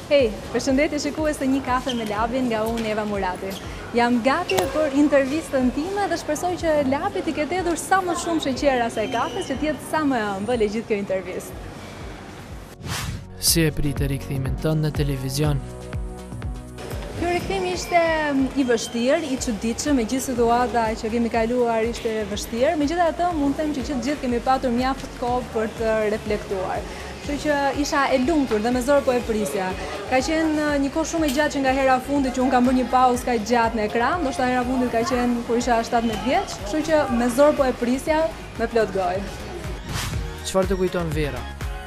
Hej, përshëndetje shikues të Një kafe me Labin nga unë Eva Murati. Jam gati për intervistën time dhe shpresoj që Labi t'i ketë hedhur sa më shumë sheqer asaj kafes që t'jetë sa më ëmbël e gjithë kjo intervistë. Si e pritë rikthimin tënd në televizion? Ky rikthim ishte i vështirë, i çuditshëm, me gjithë situata që kemi kaluar ishte vështirë, megjithatë mund të them që të gjithë kemi patur mjaft kohë për të reflektuar. Kështu që isha e lumtur dhe me zor po e prisja. Ka qenë një kohë shumë e gjatë që nga hera fundit që unë kam bërë një pauzë kaq gjatë në ekran, ndoshta hera fundit ka qenë kur isha 17 vjeç, kështu që me zor po e prisja me plot gojë. Çfarë të kujton Vera?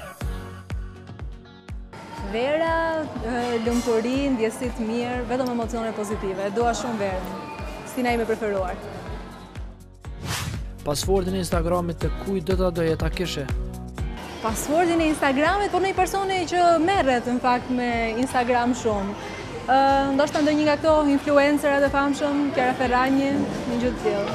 Vera, lumturi, ndjesi të mirë, vetëm emocione pozitive. Dua shumë Verën. Stina ime preferuar. Paswordin e Instagramit të kujt do ta doje ta kishe? Paswordin e Instagramit, por në një personi që merret në fakt me Instagram shumë. Ndoshta ndonjë nga këto influencerët e famshëm, Kiara Ferrani, një gjë të tillë.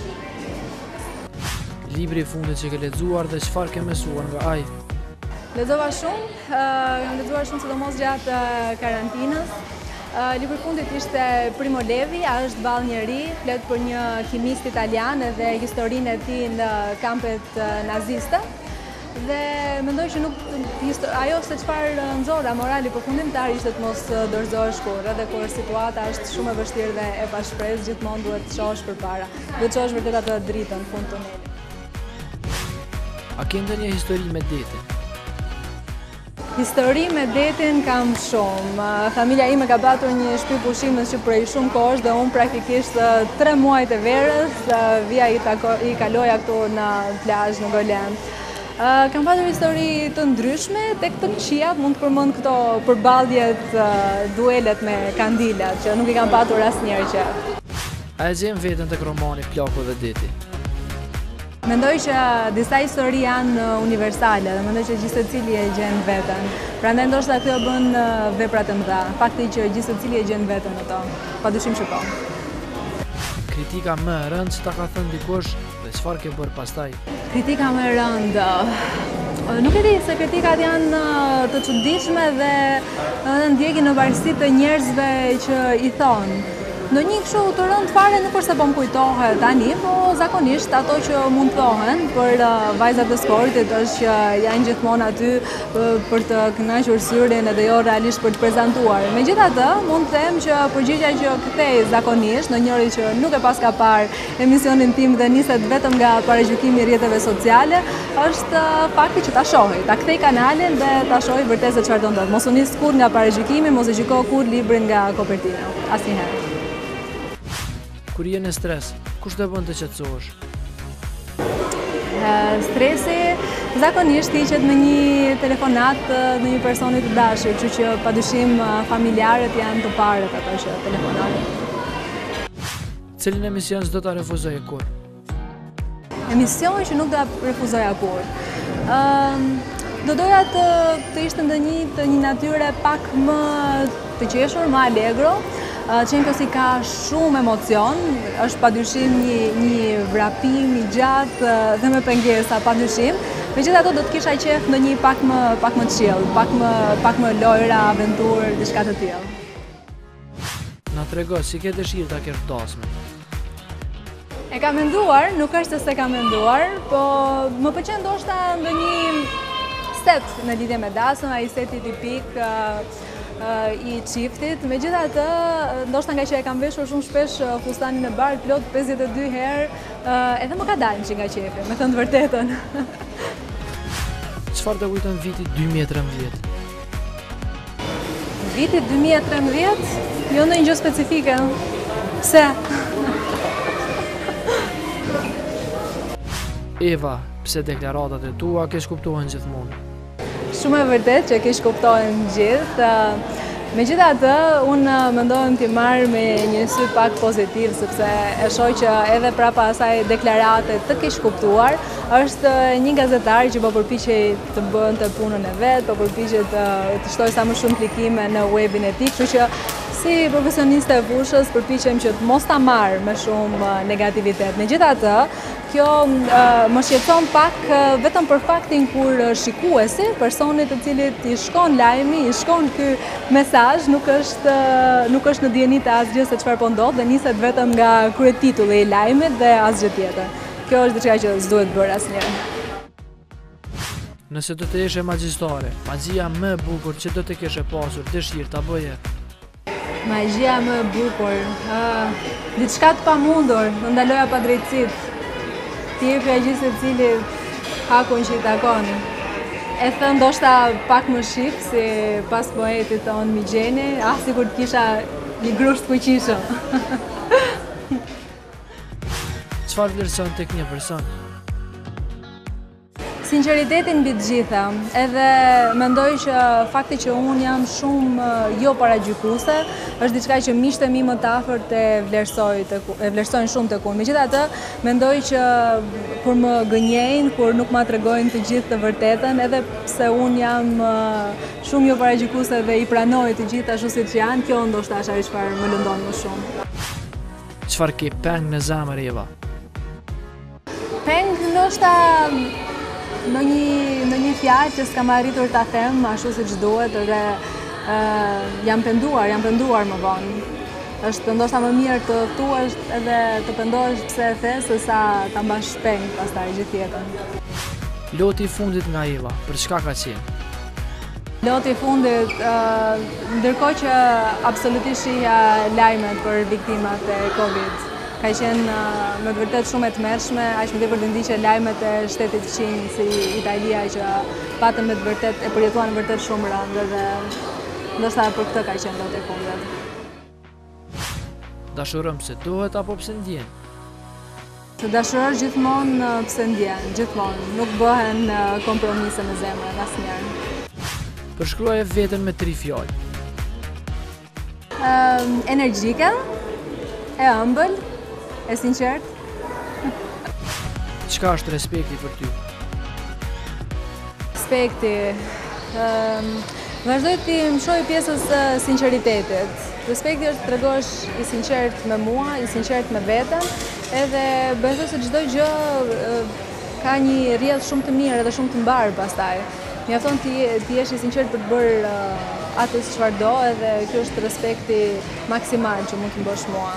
Libri i fundit që ke lexuar dhe çfarë ke mësuar nga ai? Lexova shumë, kam lexuar shumë sidomos gjatë karantinës. Libri i fundit ishte Primo Levi, a është ball njeri, flet për një kimist italian dhe historinë e tij në kampet naziste. Dhe mendoj që ajo se çfarë nxorra morali përfundimtar ishte të mos dorëzohesh kurrë, edhe kur situata është shumë e vështirë dhe e pashpresë, gjithmonë duhet të shohësh përpara. Duhet të shohësh vërtet atë dritën në fund tunelit. A ke ndonjë histori me detin? Histori me detin kam shumë. Familja ime ka patur një shtëpi pushimës që prej shumë kohësh dhe unë praktikisht 3 muajt e verës vija i kaloja këtu në plazh në Golen. Kam patur histori të ndryshme, tek të këqijat mund të përmend këto përballjet, duelet me kandilat, që nuk i kam patur asnjëherë që. A e gjen veten tek romani Plaku dhe deti? Mendoj që disa histori janë universale dhe mendoj që gjithë secili e gjen veten. Prandaj ndoshta kjo bën veprat e mëdha. Fakti që gjithë secili e gjen veten ato. Padyshim që po. Kritika më e rëndë që ta ka thënë dikush dhe çfarë ke bërë pastaj? Kritika më e rëndë. Nuk e di se kritikat janë të çuditshme dhe ndjekin në varësi të njerëzve që i thonë. Ndonjë kështu të rëndë fare nuk është se po më kujtohet tani, po zakonisht ato që mund thohen për vajzat e sportit është që janë gjithmonë aty për të kënaqur syrin edhe jo realisht për të prezantuar. Megjithatë, mund të them që përgjigjja që kthej zakonisht në njëri që nuk e paska parë emisionin tim dhe niset vetëm nga paragjykimi i rrjeteve sociale, është fakti që ta shohë, ta kthej kanalin dhe ta shohë vërtet se çfarë do ndodh. Mos u nis kurrë nga paragjykimi, mos e gjiko kurrë librin nga kopertina. Asnjëherë. Kur je në stres, kush të bën të qetësohesh? Stresi zakonisht hiqet me një telefonat në një personi të dashur, kështu që padyshim familjarët janë të parët ato që telefonojnë. Cilin emision s'do ta refuzoje kur? Emision që nuk do ta refuzoja kur. Do doja të ishte ndonjë të një natyre pak më të qeshur, më allegro. Qenkosi ka shumë emocion, është padyshim një vrapim i gjatë dhe me pengesa padyshim. Megjithatë do të kisha qejf ndonjë pak më chill, pak më lojra, aventurë, diçka të tillë. Na trego si ke dëshirë ta kesh dasmën? E kam menduar, nuk është se kam menduar, po më pëlqen ndoshta ndonjë set në lidhje me dasmën, ai seti tipik i çiftit. Megjithatë, ndoshta nga që e kam veshur shumë shpesh fustanin e bardh plot 52 herë, edhe më ka dalë që nga qefi, me thënë të vërtetën. Çfarë të kujton viti 2013? Viti 2013? Jo ndonjë gjë specifike. Pse? Eva, pse deklaratat e tua ke shkuptohen gjithmonë? Shumë e vërtet që kish kuptohen gjithë. Megjithatë, unë mendohem t'i marr me një sy pak pozitiv, sepse e shoh që edhe prapa asaj deklarate të kish kuptuar, është një gazetar që po përpiqej të bënte punën e vet, po përpiqej të shtojë sa më shumë klikime në webin e tij, kështu që Si profesioniste e fushës përpiqem që të mos ta marr me shumë negativitet. Megjithatë, kjo më shqetëson pak vetëm për faktin kur shikuesi, personi të cilit i shkon lajmi, i shkon ky mesazh, nuk është në dieni të asgjë se çfarë po ndodh dhe niset vetëm nga kryetitulli i lajmit dhe asgjë tjetër. Kjo është diçka që s'duhet bërë asnjëherë. Nëse do të ishe magjistare, magjia më e bukur që do të kishe pasur dëshirë ta bëje? Magjia më e bukur, diçka të pamundur, të ndaloja pa drejtësitë, të jepja gjithë secili hakun që i takon. E thënë ndoshta pak më shif si pas poetit tonë Migjeni, sikur të kisha një grusht fuqishëm. Çfarë vlerëson tek një person? Sinqeritetin mbi të gjitha, edhe mendoj që fakti që unë jam shumë jo paragjykuese, është diçka që miqtë e mi më të afërt e vlerësojnë shumë tek unë. Megjithatë, mendoj që kur më gënjejnë, kur nuk ma tregojnë të gjithë të vërtetën, edhe pse unë jam shumë jo paragjykuese dhe i pranoj të gjithë ashtu siç janë, kjo ndoshta është ajo çfarë më lëndon më shumë. Çfarë ke peng në zemër, Eva? Peng ndoshta në një fjalë që s'kam arritur ta them ashtu siç duhet dhe jam penduar më vonë. Është ndoshta më mirë të thuash edhe të pendohesh pse e the sesa ta mbash peng pastaj gjithë jetën. Loti i fundit nga Eva, për çka ka qenë? Loti i fundit, ndërkohë që absolutisht shihja lajmet për viktimat e Covid. Ka qenë me të vërtet shumë e tmerrshme, aq më tepër të ndiqe lajmet e shtetit fqinj si Italia që patën me të vërtet e përjetuan vërtet shumë rëndë dhe ndoshta për këtë ka qenë loti i fundit. Dashuron pse duhet apo pse ndjen? Të dashurosh gjithmonë pse ndjen, gjithmonë. Nuk bëhen kompromise me zemrën asnjëherë. Përshkruaje veten me 3 fjalë. Energjike, e ëmbël, e sinqert. Çka është respekti për ty? Respekti. Vazhdoj të më shoj pjesës sinqeritetit. Respekti është të tregosh i sinqert me mua, i sinqert me veten, edhe besoj se çdo gjë ka një rrjedhë shumë të mirë edhe shumë të mbarë pastaj. Mjafton të jesh i sinqert për të bërë atë çfarë do, edhe kjo është respekti maksimal që mund të bësh mua.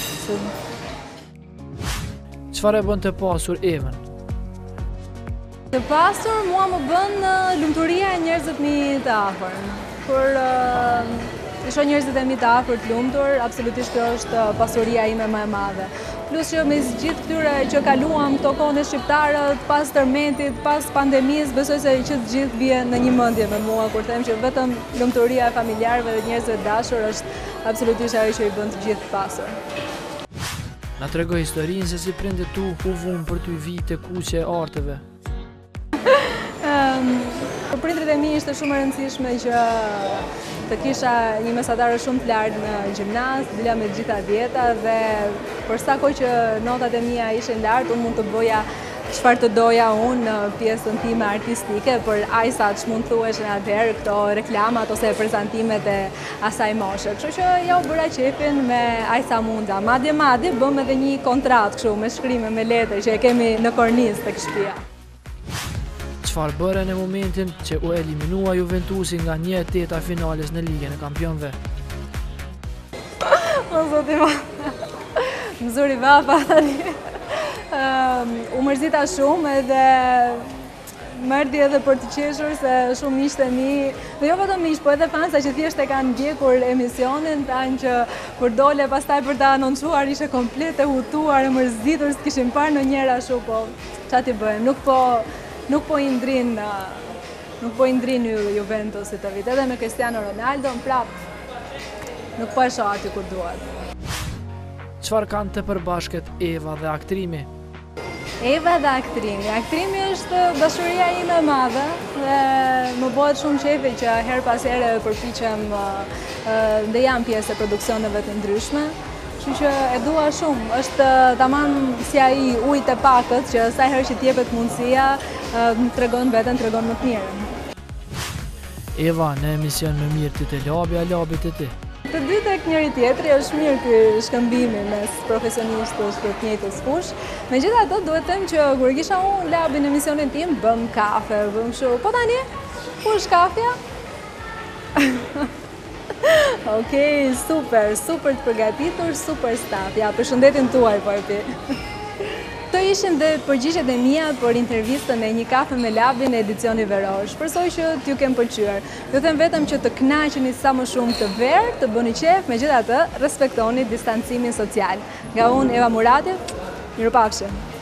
Çfarë e bën të pasur Evën? Të pasur mua më bën lumturia e njerëzit mi të afër. Kur i shoh njerëzit e mi të afër të lumtur, absolutisht kjo është pasuria ime më e madhe. Plus që me gjithë këtyre që kaluam këto kohë shqiptarët, pas tërmetit, pas pandemisë, besoj se që të gjithë vjen në një mendje me mua kur them që vetëm lumturia e familjarëve dhe njerëzve të dashur është absolutisht ajo që i bën të gjithë të pasur. Na tregoj historinë se si prindët tu u vunë për ty vite kuqe e arteve. Për prindrit e mi ishte shumë e rëndësishme që të kisha një mesatare shumë të lartë në gjimnaz, dila me gjitha dieta dhe për sa kohë që notat e mia ishin lartë, unë mund të bëja çfarë të doja unë në pjesën time artistike, për aq sa ç'mund thuheshin atëherë këto reklamat ose prezantimet e asaj moshe. Kështu që ja u bëra qefin me aq sa munda. Madje bëm edhe një kontratë kështu me shkrime me letër që e kemi në kornizë tek shtëpia. Çfarë bëre në momentin që u eliminua Juventusi nga 1/8 finales në Ligën e Kampionëve? O zoti ma, më zuri vapa tani. U mërzita shumë edhe më erdhi edhe për të qeshur se shumë miqtë e mi, dhe jo vetëm miq, po edhe fansa që thjesht e kanë ndjekur emisionin, thanë që kur dole pastaj për ta anoncuar ishte komplet e hutuar, e mërzitur, s'kishin parë ndonjëherë ashtu, po çfarë ti bëjmë? Nuk po i ndrin Juventusit të vit, edhe me Cristiano Ronaldo, prap nuk po e shoh aty kur duhet. Çfarë kanë të përbashkët Eva dhe aktrimi? Eva dhe aktrimi. Aktrimi është dashuria ime e madhe dhe më bëhet shumë qefi që her pas here përpiqem dhe jam pjesë e produksioneve të ndryshme. Kështu që e dua shumë. Është tamam si ai ujit e pakët që sa herë që t'jepet mundësia, tregon veten, tregon më të mirën. Eva, në emision më mirë ti të labi, a labi të ti? të dy tek njëri tjetri, është mirë ky shkëmbimi mes profesionistësh të të njëjtës fushë. Megjithatë, duhet të them që kur kisha unë labin në emisionin tim, bëm kafe, bëm kështu. Po tani, ku është kafja? Okej, super të përgatitur, super staf. Ja, përshëndetin tuaj po e pi. Këto ishin dhe përgjigjet e mia për intervistën e Një kafe me labin e edicioni veror. Shpresoj që t'ju kem pëlqyer. Ju them vetëm që të kënaqeni sa më shumë të verë, të bëni qef, megjithatë respektoni distancimin social. Nga unë Eva Murati, mirupafshim.